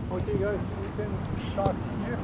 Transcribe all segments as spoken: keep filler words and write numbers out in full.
Okay guys, we can start here.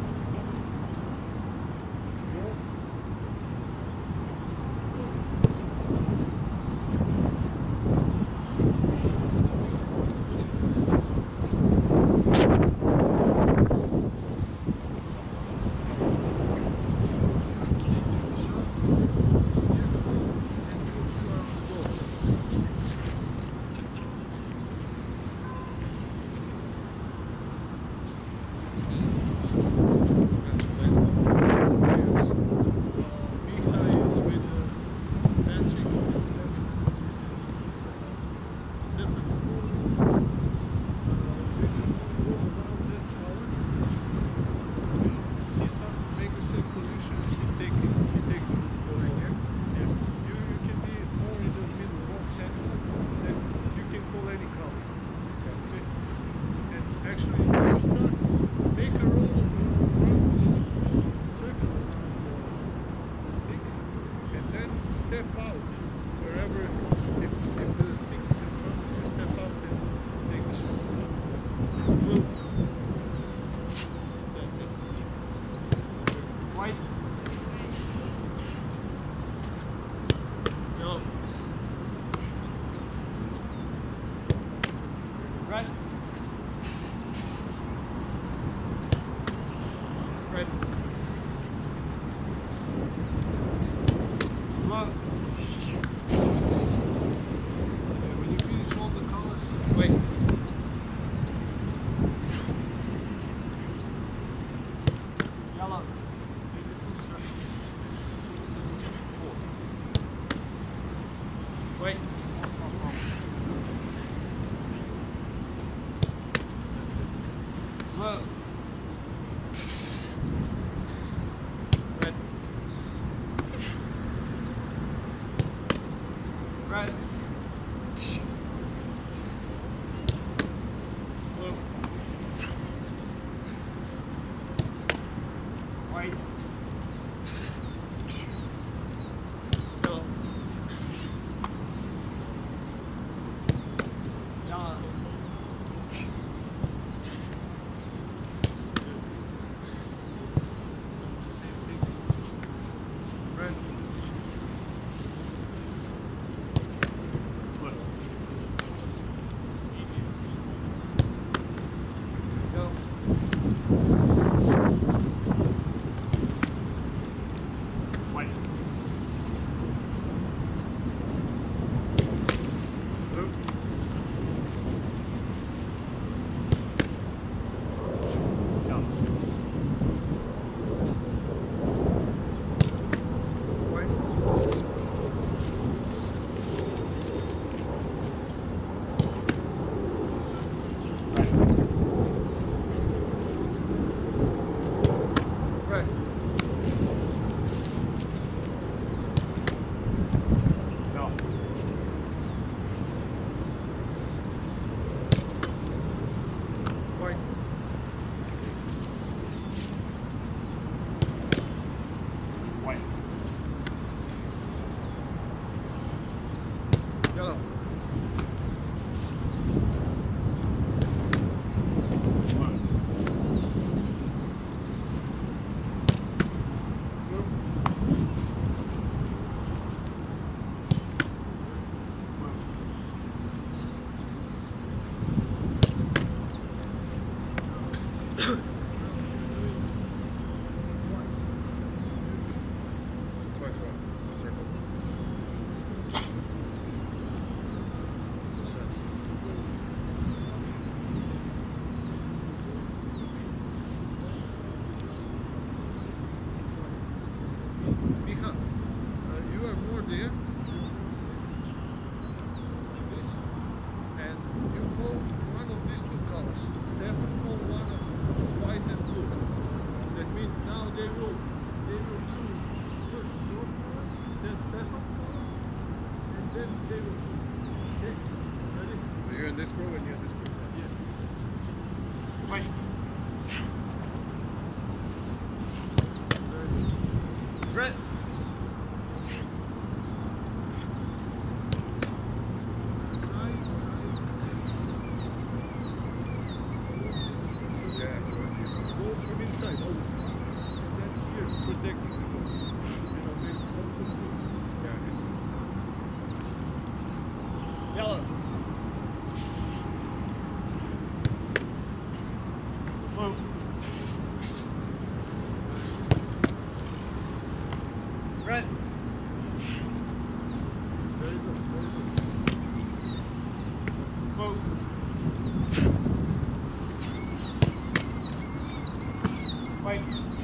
White.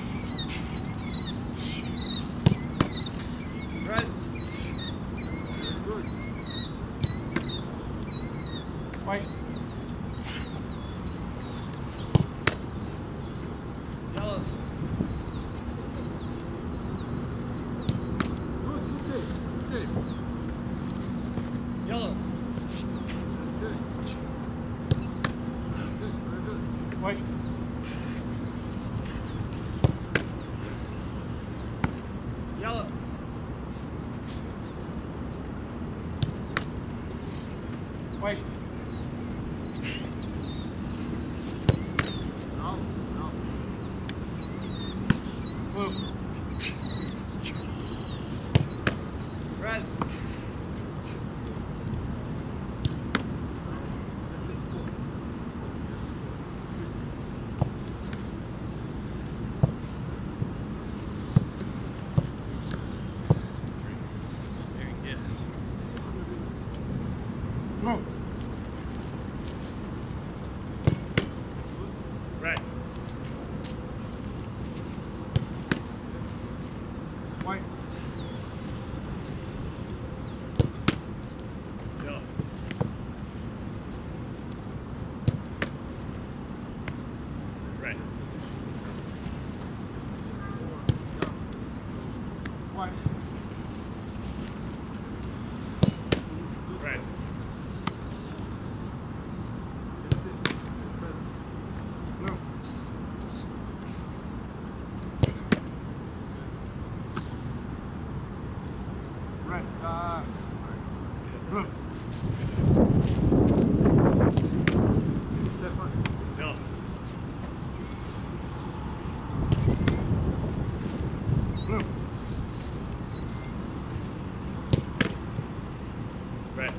Red. Good. White. Yellow. Good, good save. Good save. Yellow. That's it. That's it. Very good. White. Yellow. White. No, no. Blue. Red. That's it. Four. Very good. Blue. Red. White. Yellow. Red. White. Red. That's it. Blue. Red. Uh, sorry. Blue. Stefan. Yellow. Blue. Red.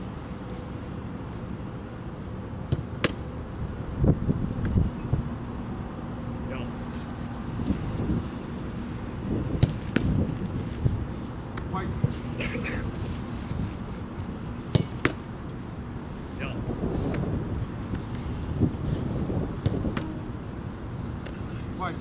Yellow. White. Yellow. White.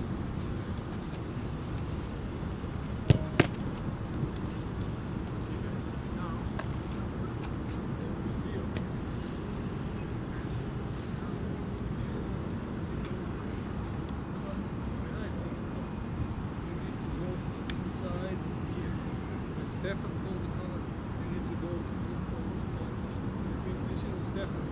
Stefan called the color. You need to go through this one inside. I mean, this is Stefan.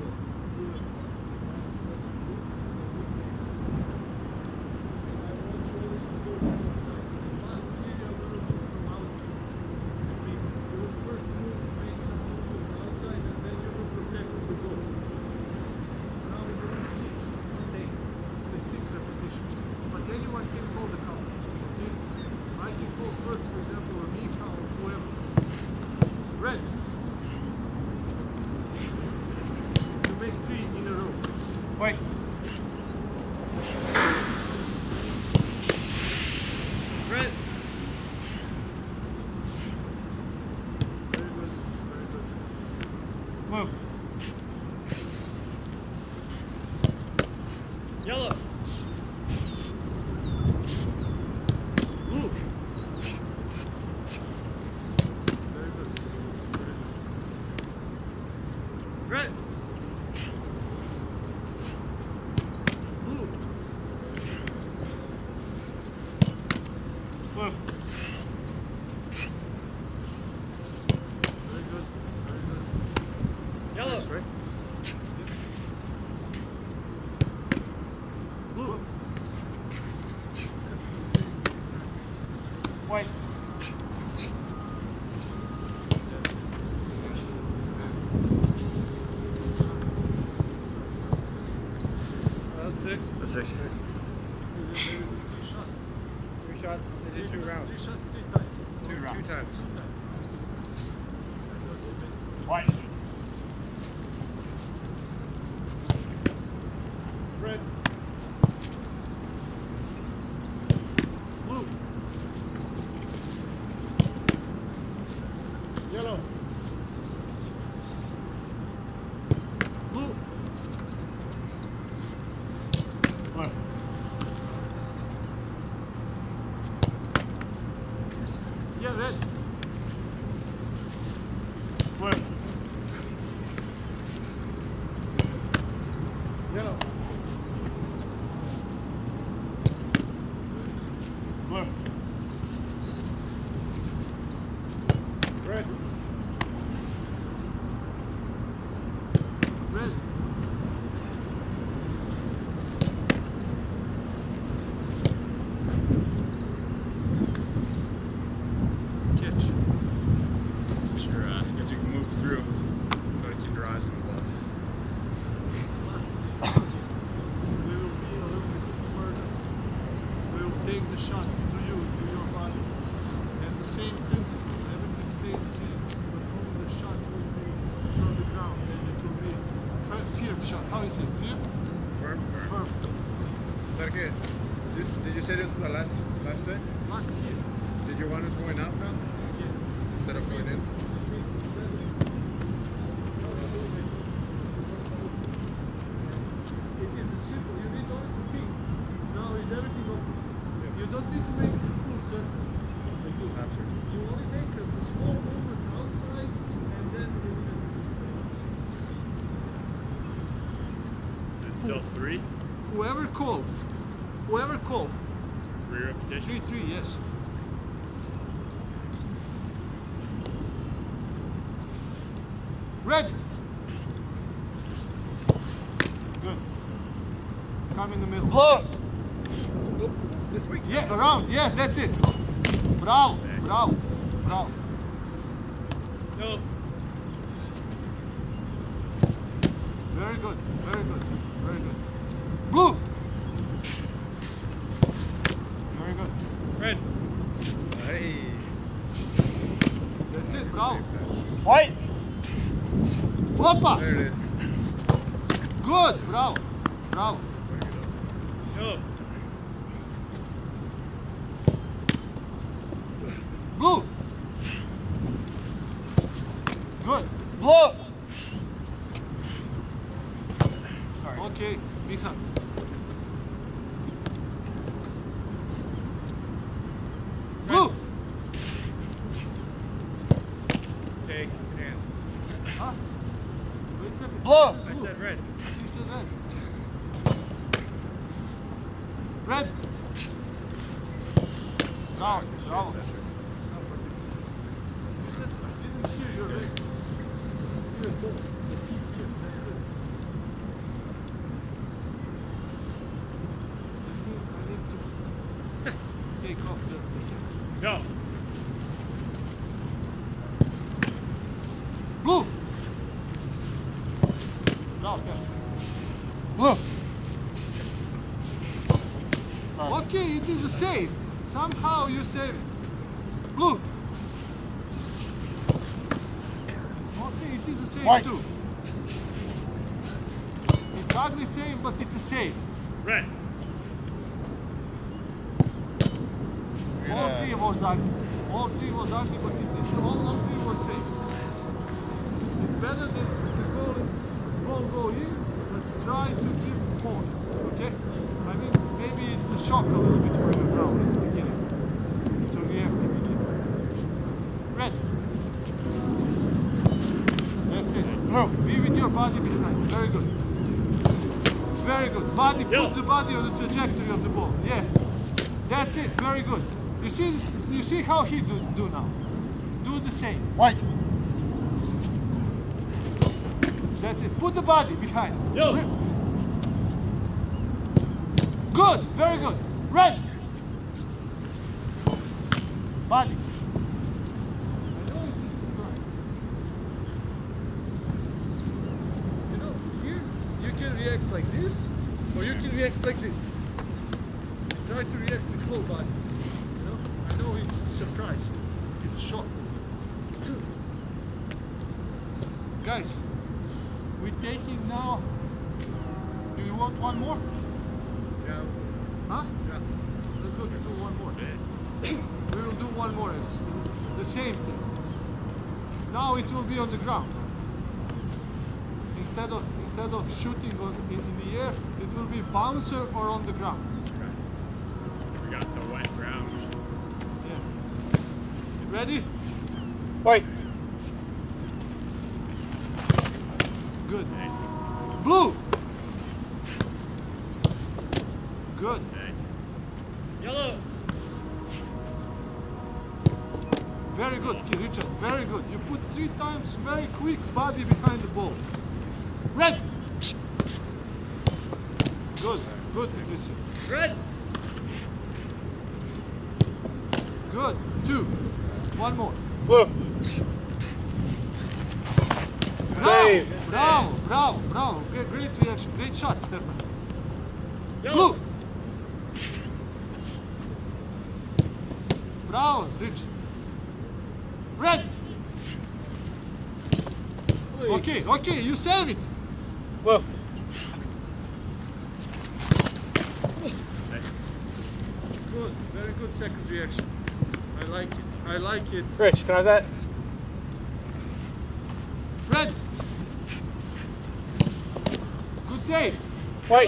But anyone can call the color. Okay? I can call first, for example, or Micha or whoever. Red. You make three in a row. White. Red. Very good. Very good. Blue. Yellow. Blue. Very good. Very good. Red. Blue. Blue. Very good. Very good. Yellow. Nice, right? Blue. White. That's six. That's six. Three shots. Three shots. They did two rounds. Three shots, three times. Two, two times. White. Red. Blue. Yellow. Blue. Black. the shots to you, to your body. And the same principle, everything stays the same, but only the shot will be from the ground, and it will be a firm shot. How is it? Firm? Firm. Firm. Is that good? Did, did you say this was the last last set? Last hit. Did you want us going out now Yeah. instead of going in? It is a simple, you need only to think. Now is everything open. You don't need to make a full circle. Like this. Absolutely. You only make a small movement outside and then you So it's still three? whoever called, whoever called, Three three, repetitions? three, yes. Red. Good. Come in the middle. Oh, this week. Yeah, around. Yes, that's it. Bravo, bravo, bravo. No. Very good, very good, very good. Blue. Very good. Red. Hey. That's it, bravo. White. Opa. There it is. Good, bravo, bravo. No. Blue. Good. Blue. Sorry. Okay, Micha. Blue. Take hands. Huh? Wait a second. Blue. I said red. He said red. Red. Bravo, bravo. You said I didn't hear your red. Here, go. The feet here, that's good. I need to take off the... No. Blue. Bravo, yeah. Blue. Okay, it is a save. Somehow you save it. Blue. Okay, it is a save White. too. It's ugly save, but it's a save. Red. All three was ugly. All three was ugly, but it is all, all three was saves. It's better than the goal won't go in, but try to give more. Okay? I mean, maybe it's a shock a little bit for you now in the beginning. To react immediately. Red. That's it. No. Be with your body behind. Very good. Very good. Body, Yellow. put the body on the trajectory of the ball. Yeah. That's it. Very good. You see, you see how he do, do now. Do the same. White. That's it. Put the body behind. Yellow. Good. Very good. Red. Body. I know it is surprise. You know, here you can react like this, or you can react like this. Try to react with whole body. You know, I know it's surprise. It's it's shock. Guys, we're taking now. Do you want one more? Yeah. Huh? Yeah. Let's go to do one more. We will do one more. It's the same thing. Now it will be on the ground. Instead of instead of shooting on, in, in the air, it will be bouncer or on the ground. We got the wet ground. Yeah. Ready? White. Good. Blue. Good. Yellow. Very good, Kid Richard. Very good. You put three times very quick body behind the ball. Red. Good. Good, Patricia. Red. Good. Two. One more. Blue. Bravo. Save. Bravo. Bravo. Bravo. Okay, great reaction. Great shot, Stefan. Yellow. Blue. Rich. Red. Okay, okay, you save it. Whoa. Good, very good second reaction. I like it. I like it. Rich, can I have that? Red. Good save. Wait.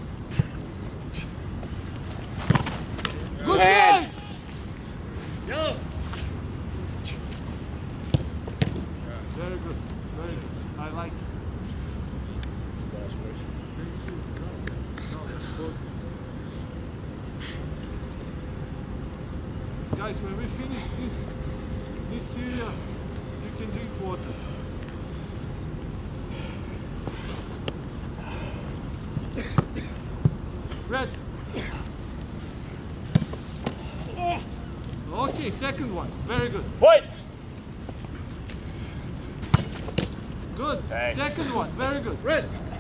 Good Red. save. Yellow. Very good. Very good. I like it. Guys, when we finish this this area, you can drink water. Red. Okay, second one. Very good. Wait. Good. Hey. Second one. Very good. Red.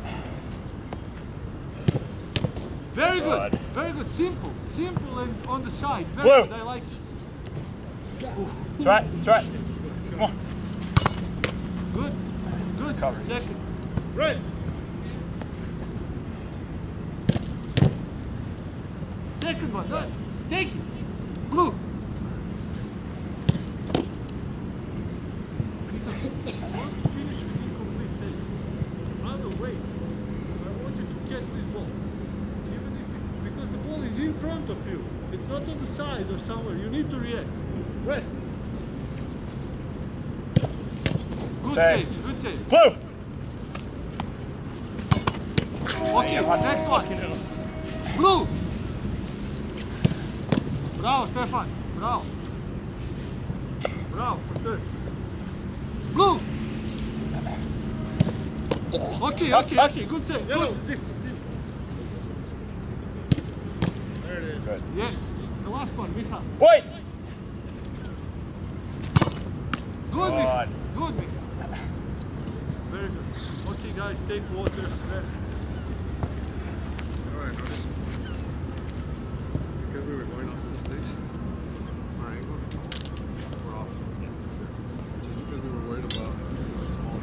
Very good. Good. Very good. Simple. Simple and on the side. Very Blue. good. I like it. It's right. It's right. Come on. Good. Good. Covers. Second. Red. Second one. Nice. Take it. Blue. I want to finish with incomplete save. Other way. I want you to catch this ball. Even if it, because the ball is in front of you. It's not on the side or somewhere. You need to react. Red. Good Save. save. Good save. Blue. Okay, next one. Blue. Bravo, Stefan. Bravo. Bravo, for third. Blue. Okay, okay, okay. Good save. Yellow. Good. There it is. Good. Yes. The last one, Micha. Wait. Good, Micha. Good. Good, Micha. Very good. Okay, guys, take water. Rest. You know what I noticed? Because we were going off the stage. Our angle. We're off. Just because we were worried about the small.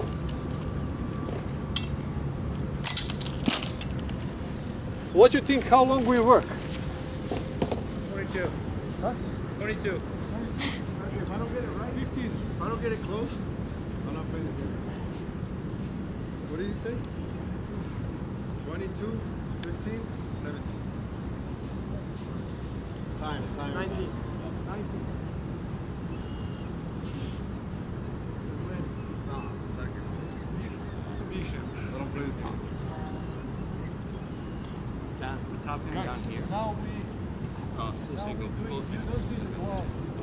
What do you think? How long we work? Twenty-two. Huh? Twenty-two. If I don't get it right, fifteen. If I don't get it close, I'm not playing the game. What did you say? twenty-two, fifteen, seventeen. Time, time. nineteen. nineteen. No, second. I don't play this game. Down. The top and Guys, down here. now we. Oh, so now single. we do Both it. hands. Let's do the glass.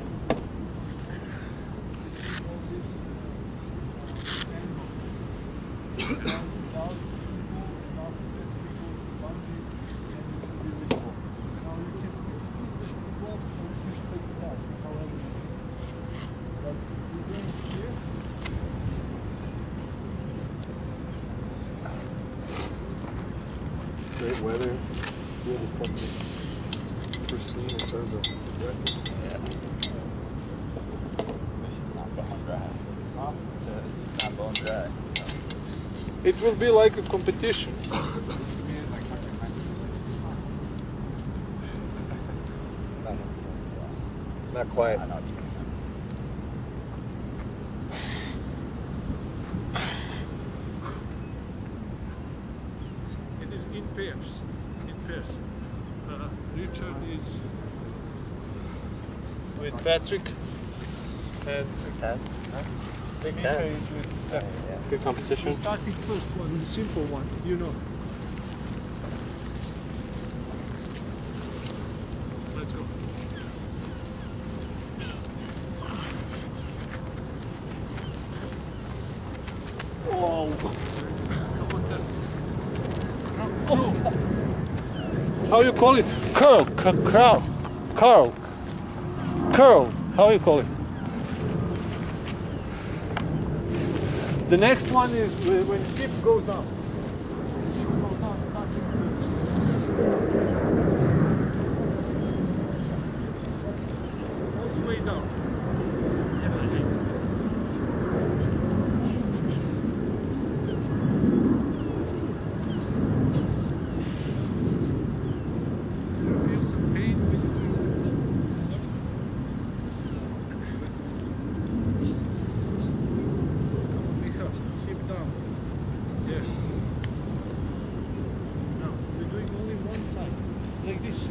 Great weather. Really fucking pristine in terms of weather. Yeah. This is not bone dry. Huh? So this is not bone dry. It will be like a competition. This to me is like fucking Manchester Not necessarily dry. Not quite. I know what you mean. It is in pairs. In pairs. Uh, Richard is with Patrick and Cat? Big Mika cat. is with Stefan. Yeah. Good We're competition. starting first one, the simple one, you know. Let's go. Oh! How you call it? Curl, cu- curl, curl, curl. How you call it? The next one is wh- when tip goes down. Goes down, touching the tip. All the way down. like this.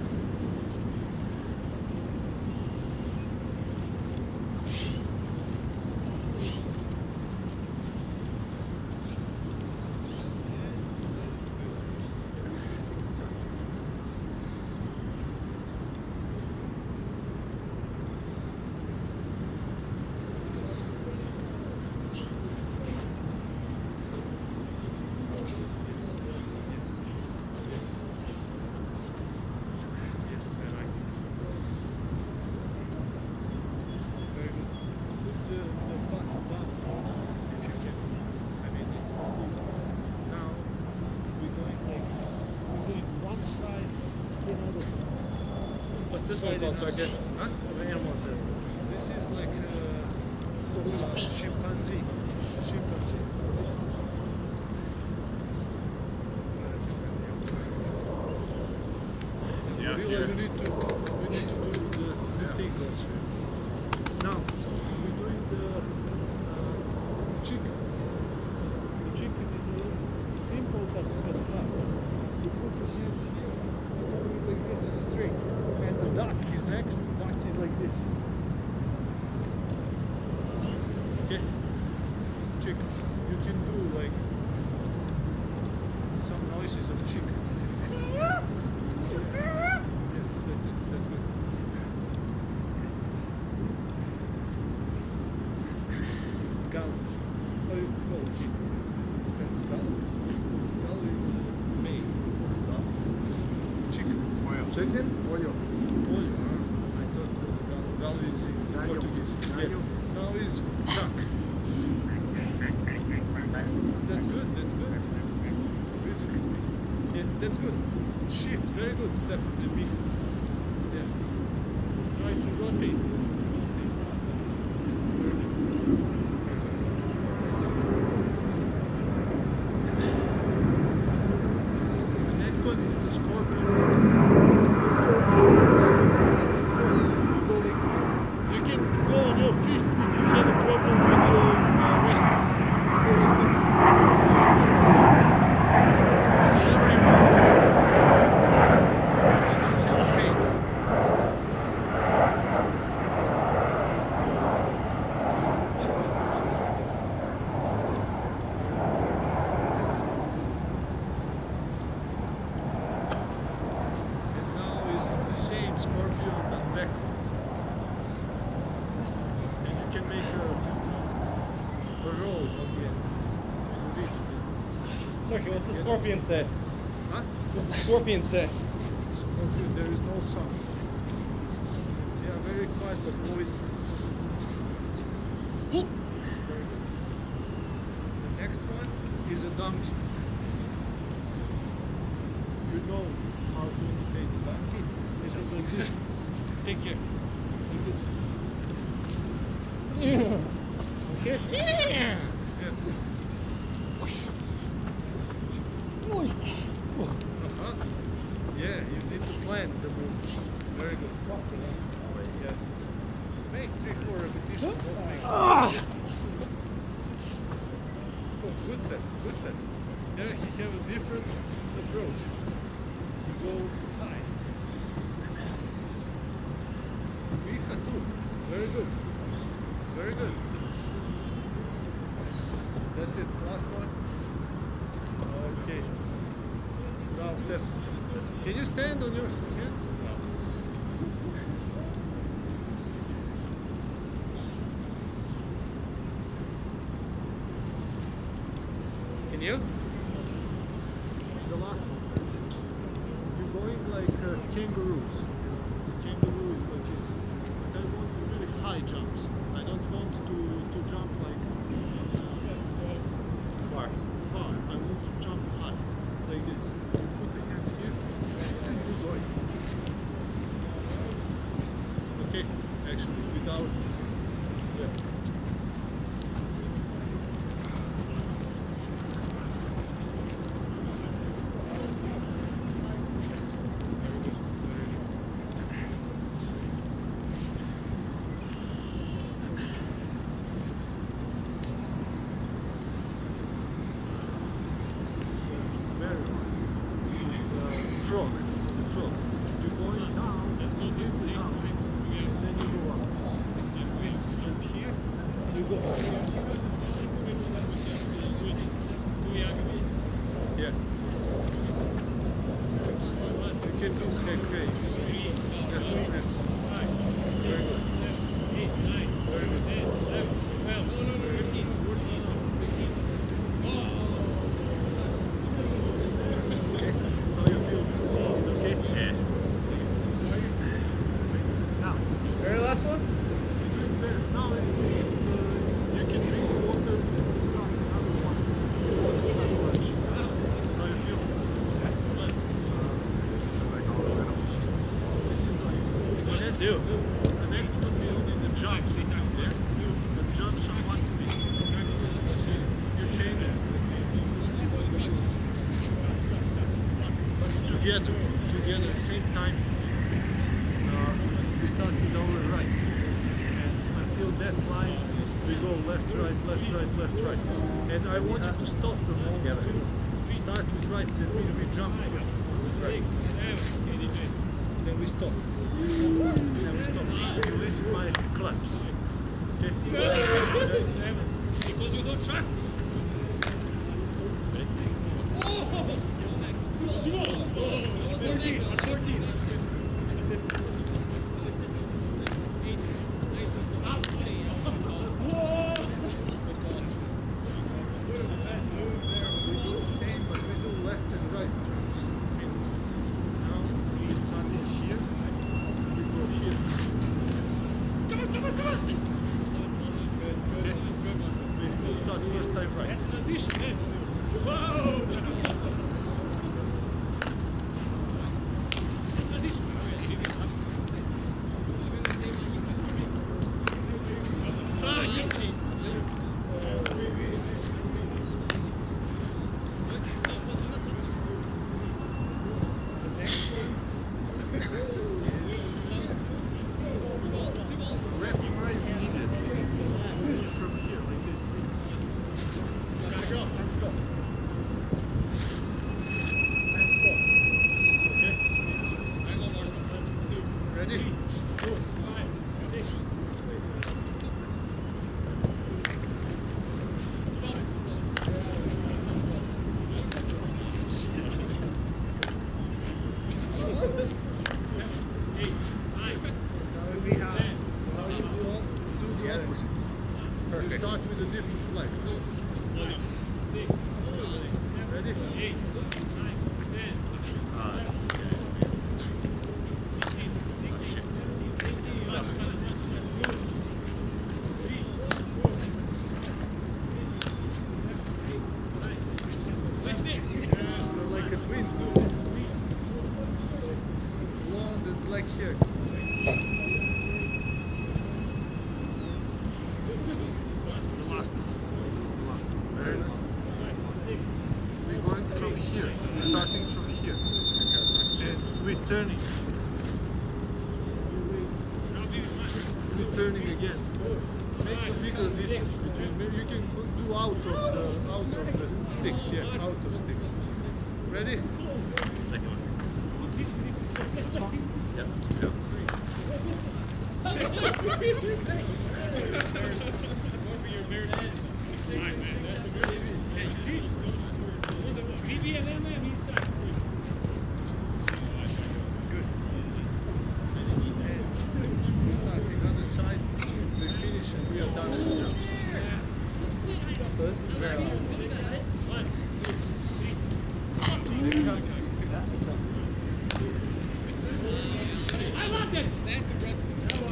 What's this one called, so I get? Huh? What animal is this? This is like uh, chimpanzee. Chimpanzee. Yeah, we, here. we need to we need to do the, the thing also. Now we're doing the uh, chicken. The chicken is a little simple but but hard. You put the hands here, you do it like this straight, and the duck is next. Duck is like this. Okay. Chicken. You can do like some noises of chicken. Yeah, that's it. That's good. Gal. Oh, you go. Gal. Gal is made. Chicken. Chicken? Pollo. Pollo. Huh? I thought gal, gal is in Gallo. Portuguese. Gallo. Yeah. Now is duck. That's good. That's good. Beautiful. Yeah, that's good. Shift. Very good, Stefan. And me. Yeah. Try to rotate. Rotate. Very good. That's it. The next one is a scorpion. You go like this. You can go on your fists if you have a problem with your uh, wrists. Go like this. Whenever you want. And don't have pain. And now is the same scorpion but backward. And you can make a, a roll again. And you reach Sorry, what's the scorpion say? it. Huh? What's the scorpion say? Scorpion, there is no sound. They are very quiet but poison. Very good. The next one is a donkey. You know how to imitate a donkey? It is like this. Take care. Like this. Okay? Yeah. Uh-huh. Yeah, you need to plan the move. Very good. Yeah. Make three, four repetitions. Don't make oh, good step, good step. Yeah, he have a different approach. He go high. Miha too. Very good. Very good. That's it. Last one. Okay. Bravo, Steph. Can you stand on your hands? Can you? The last one. You're going like uh, kangaroos. The kangaroo is like this. But I want really high jumps. I don't want to, to jump like Far. far. I want to jump high. Like this. You put the hands here and you go. Okay, actually without yeah. Very good. Uh, frog, the frog. Yeah. You can do okay, great. Yes, yes. Very good. Very good. Okay. How you feel? It's okay? Yeah. Now, Very last one? you do this. Now it is, uh, you can drink water. Start another one. Water start lunch. How you feel? It is like the next, Do. the next one will be the jumps. The jumps on one feet. You change it. Together, together, at the same time. Uh, we start with our right. And until that line, we go left, right, left, right, left, right. And I want you to stop the moment. Start with right, that means we jump first. Right. Then we stop. Then we stop. You listen my claps. Okay? Because you don't trust me. fourteen, fourteen. Same, but we do left and right jumps. Okay? Now we start in here. We go here. Come on, come on, come on. Okay? We start first time right. That's transition, eh? Whoa! Transition. Ah, yeah. Left and right needed. From here, like this. Gotta go. And stop. And stop. Okay? I go more. Two, Ready? four, five, six. Eight, nine, Now we have. Now you do, all, do the opposite. You start with a different leg. six, Ready? eight, nine, ten, You're like a twin. Blonde and black hair. The last one. The last one. Very nice. We're going from here. We're starting from here. And we're turning. We're turning again. Make a bigger distance between. Maybe you can go- do out of the out of the sticks. Yeah, out of sticks. Ready? Second one. Yep. Good. We start the other side. We finish and we are done with the jump. I love it. That's impressive.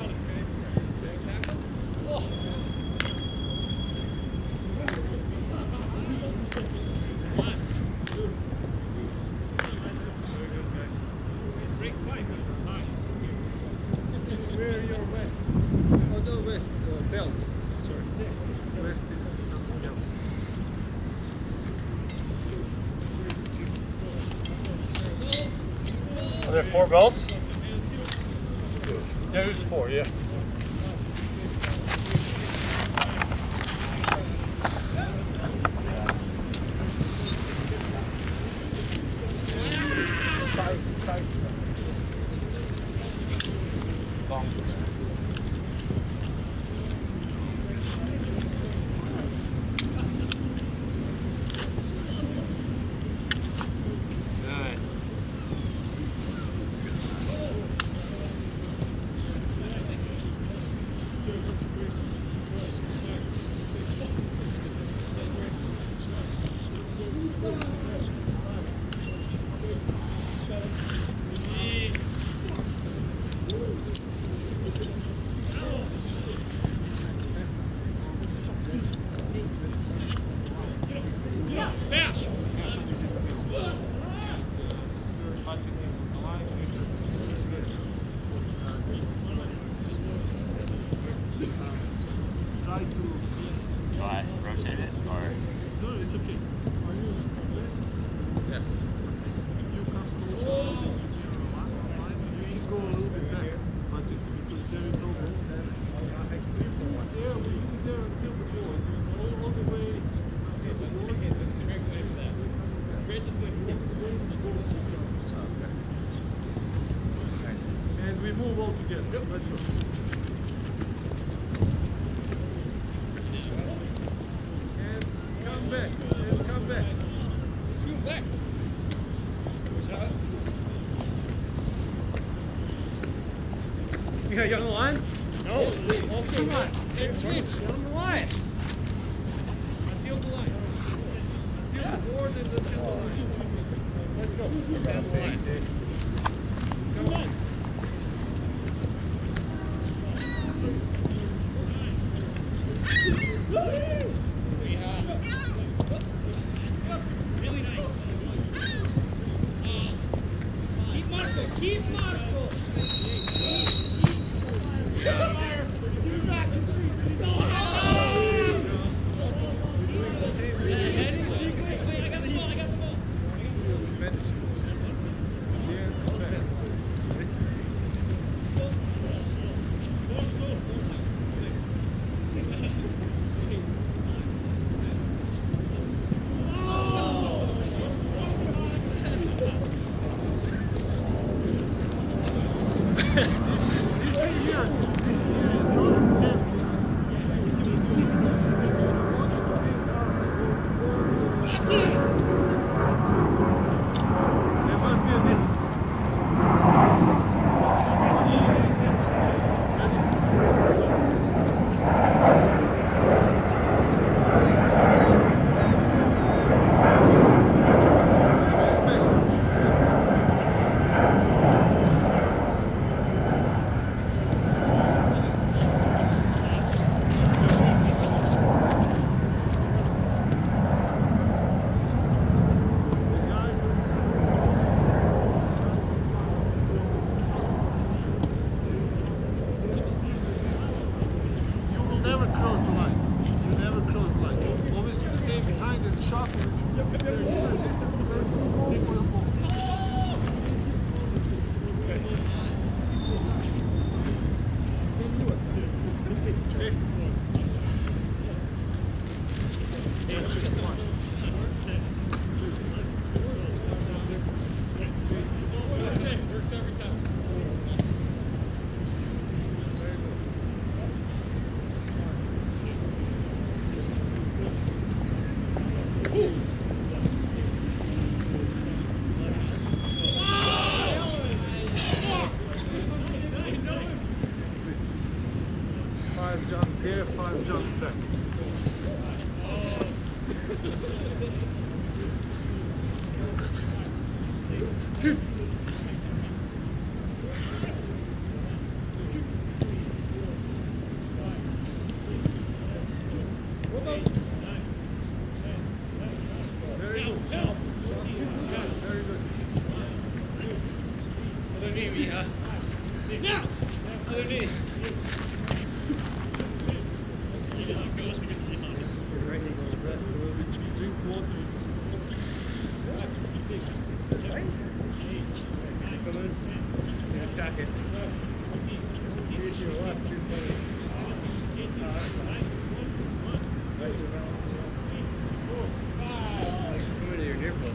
Very good, guys. Break five. Hi. Where are your vests? Oh, no vests, uh, belts. Sorry. Vest is something else. Are there four belts? Yeah, there's four, yeah. we move all together. Yep. Let's go. And come back. And come back. Scoot back. Yeah, you on the line? No. Okay, come on. And switch. Get on the line. Until the line. Until the board and until the line. Let's go. Let's have the line. Come on. Really nice. Uh, keep Marco. Keep Marco. Five jumps here, five jumps back. Very good. Very good. Other knee, Mija. Now! Other knee. Drink water. Come in. Yeah, attack it. Here's your left, two twenty. Come into your near post.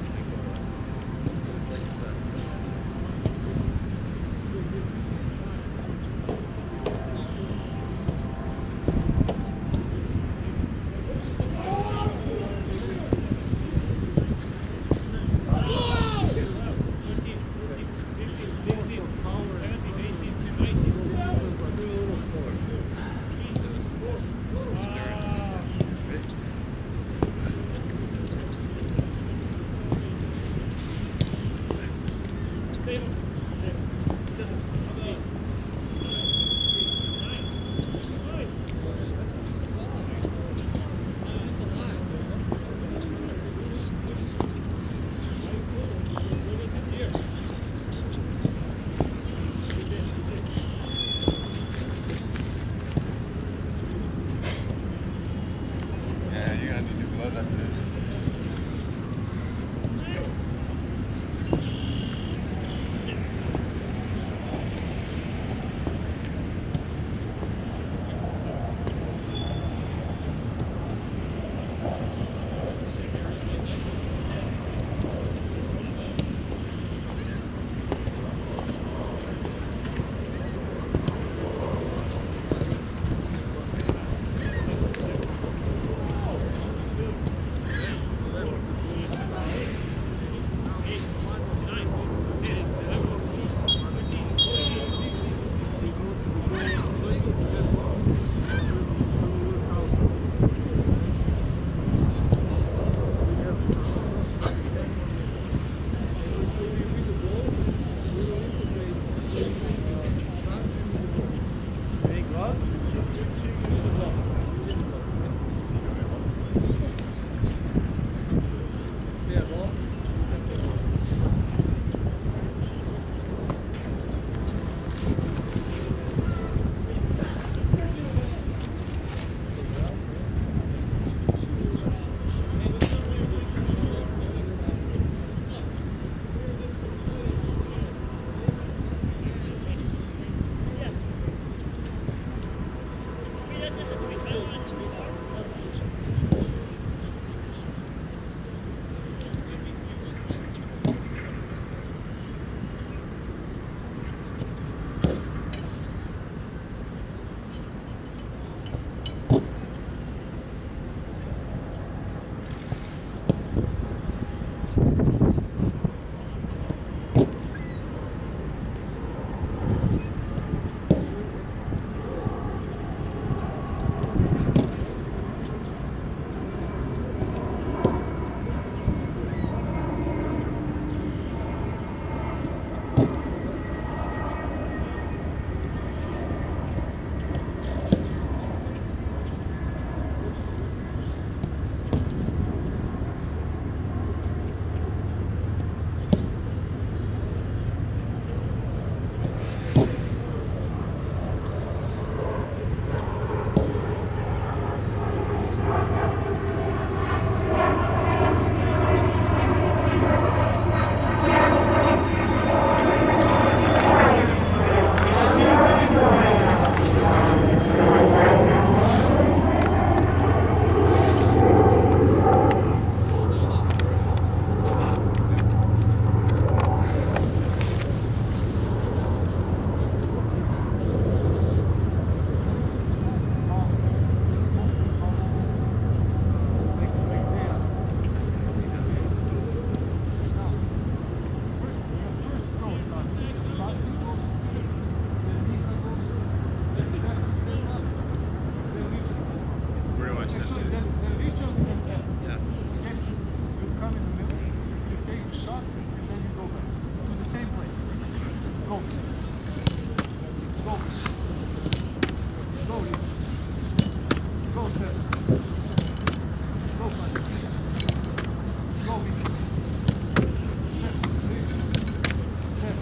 seven. Go, buddy. Go, Vic. Seven. Seven.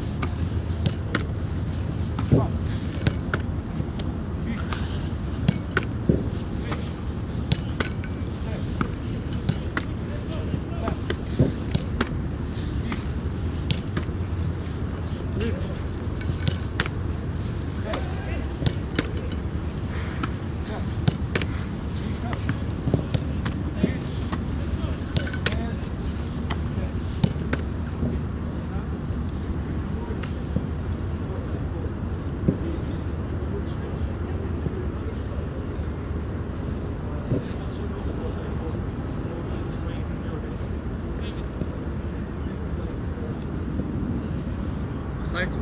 Stop. Vic. Vic. Seven. Left. Vic. Vic. Cycle.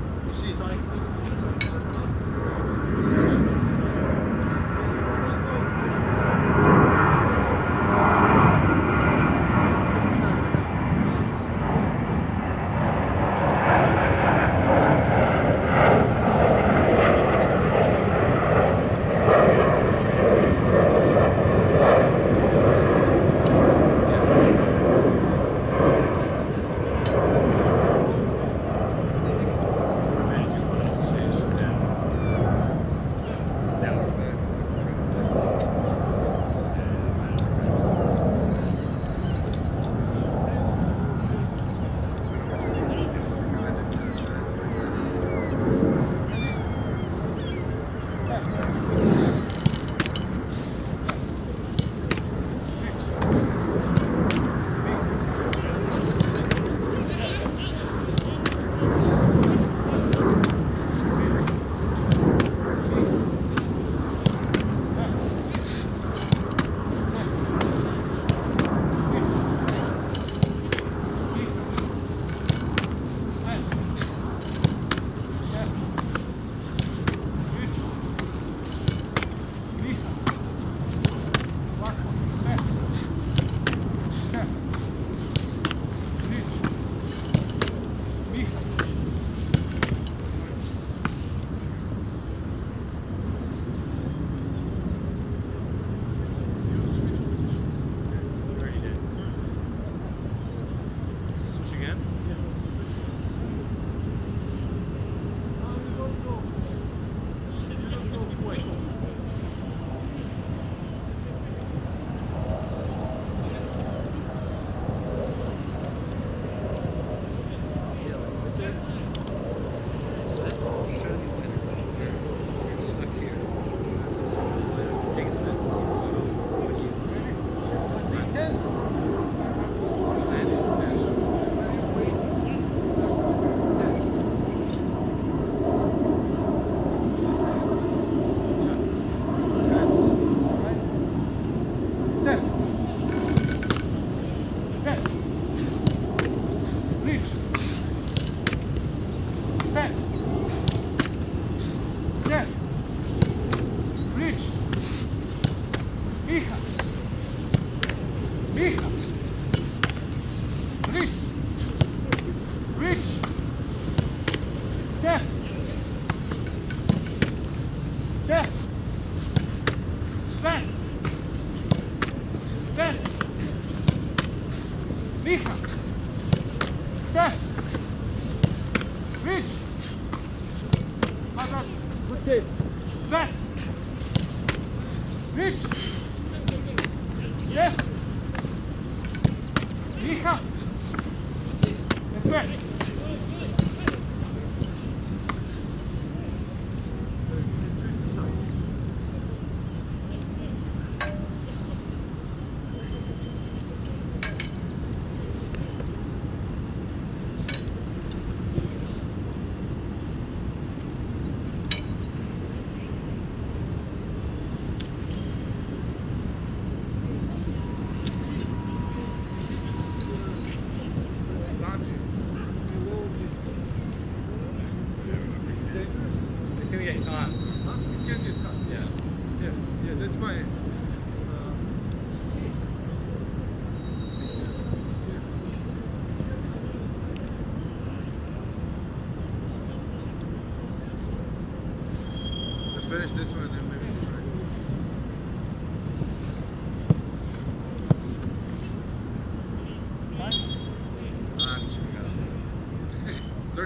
Finish this one and then maybe we'll try.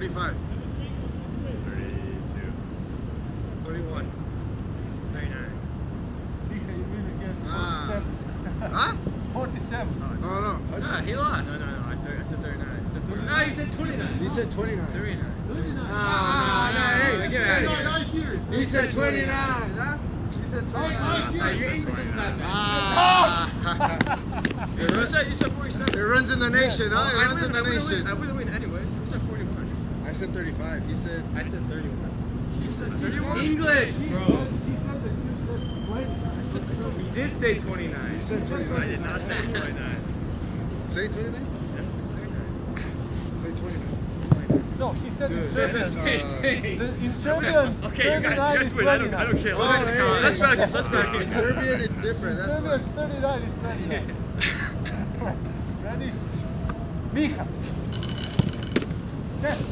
thirty-five. thirty-two. Forty-one. Thirty-nine. Micha, you win again. Ah. forty-seven. Huh? forty-seven. No, no. Nah, he lost. No, no, no. I, thir- I said thirty-nine. I said forty-nine. No, he said twenty-nine. He said twenty-nine. thirty-nine. thirty-nine. Ah, no, hey, get out of I, here. I hear it. He said twenty-nine, huh? He said I, I twenty-nine. hear it. Your English is not bad. Ah. You said, you said forty-seven. It runs in the nation, huh? It I runs in win, I the would win, I nation. would win anyways. You said forty-one. I said thirty-five. He said. I said thirty-one. You said thirty-one? English, bro. He said, he said that you said twenty. You did say twenty-nine. He said twenty-nine. I did not say twenty-nine. Say twenty-nine? Say twenty-nine. No, he said in Dude, Serbian. this is, uh, The- in Serbian, Okay, you guys, you thirty-nine guys is win. I don't, I twenty-nine. don't care. Oh, Let's, hey, let's hey. practice. Let's In practice. Serbian, it's different. That's Serbian, why. thirty-nine is twenty-nine. Ready? Micha. Step.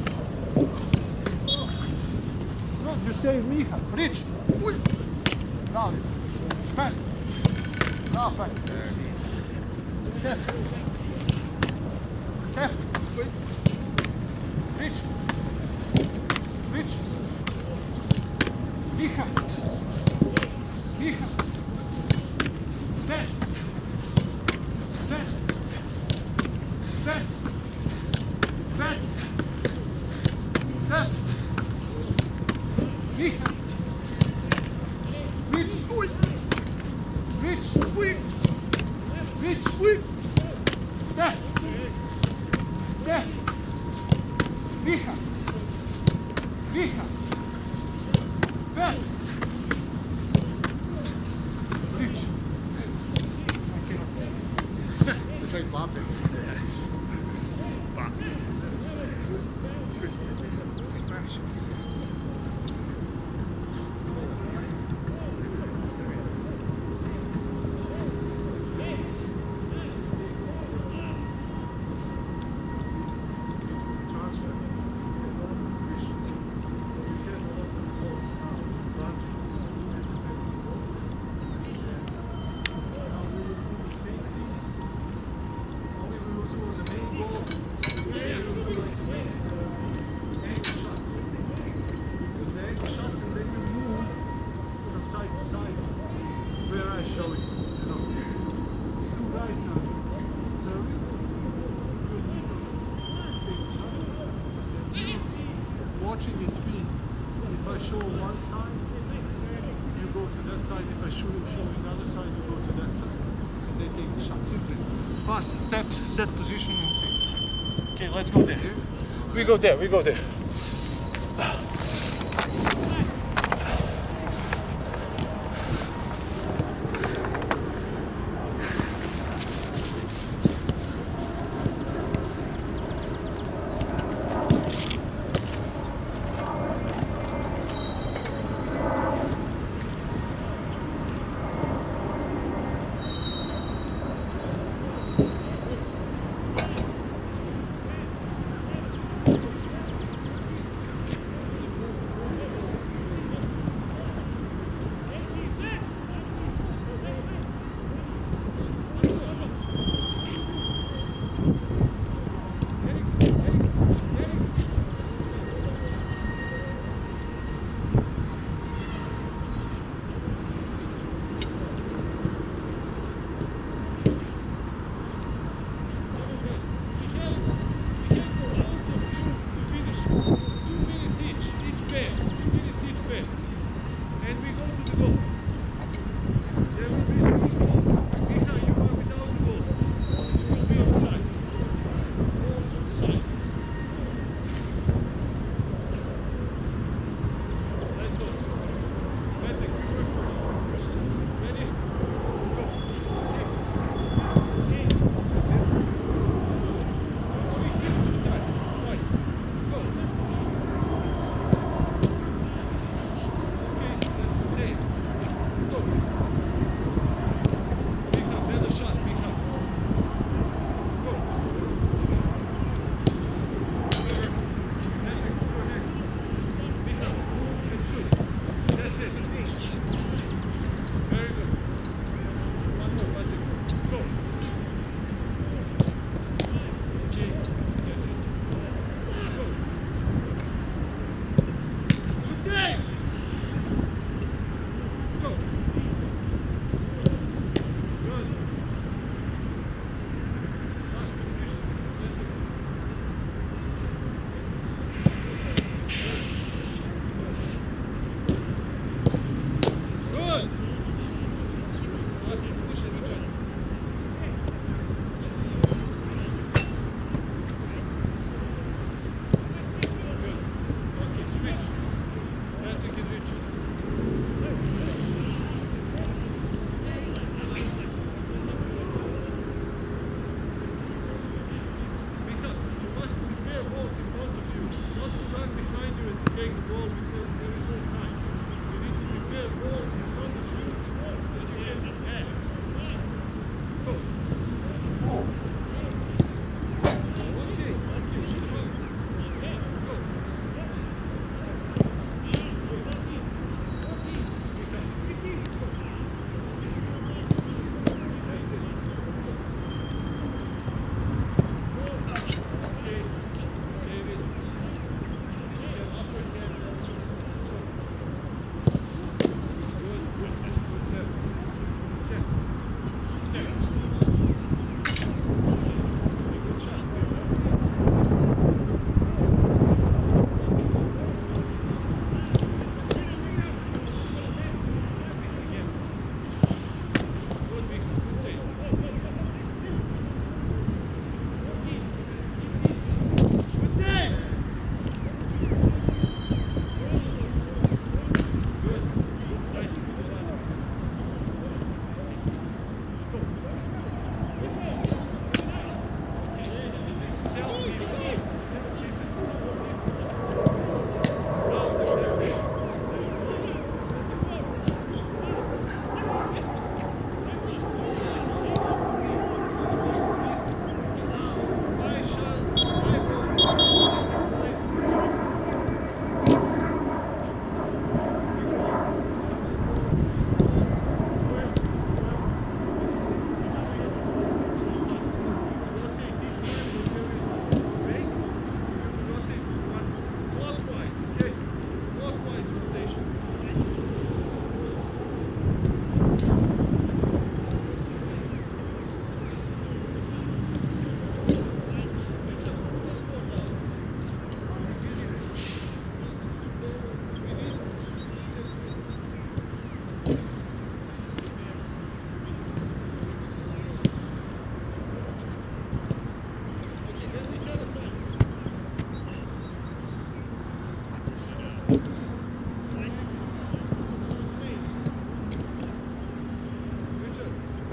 No, you say Micha. Reach. Now, back. Now, back. Step. Step. Reach. Reach. Micha. Micha. Step. Step. Step. Step. Step. Micha. Reach. Reach. Reach. Step. Step. Micha. Micha. Step. Reach. It's like bopping. Watching it me, if I show one side, you go to that side. If I show, show the other side, you go to that side. And they take the shot. Simply. Fast step, set position, and safe. Okay, let's go there. We go there, we go there.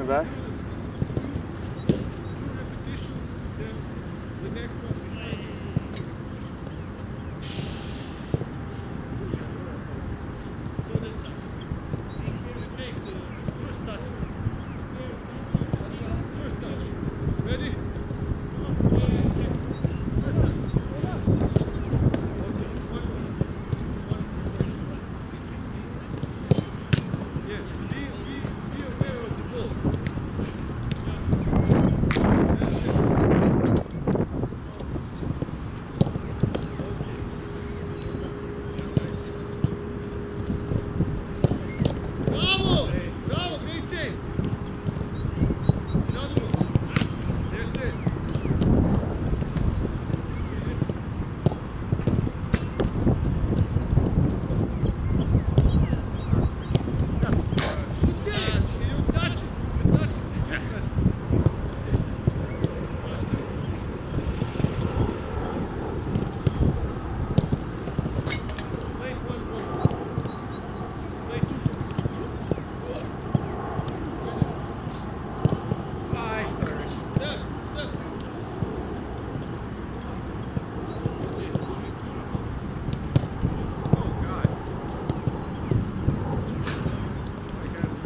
back. Two repetitions, then the next one. Go that side. Take the first touch. First touch. Ready? First touch. Okay, one more. One more. Yeah, be, be, be aware of the ball. Bravo! Bravo, great save! Another one. That's it. Good save! You touch it. You touch it. Last one. Play one more. Play two more. Five, sorry. Step, step. Oh, God. I got it.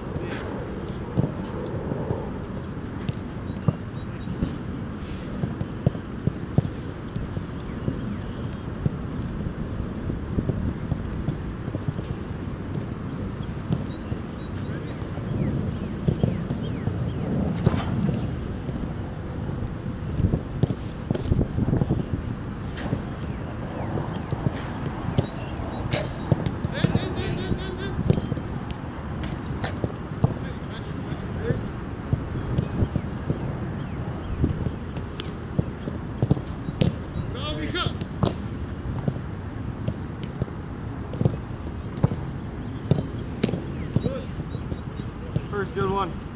Then, then, then, then, then, then. That's it. Match, match. Ready? Now we cut. Good. First good one.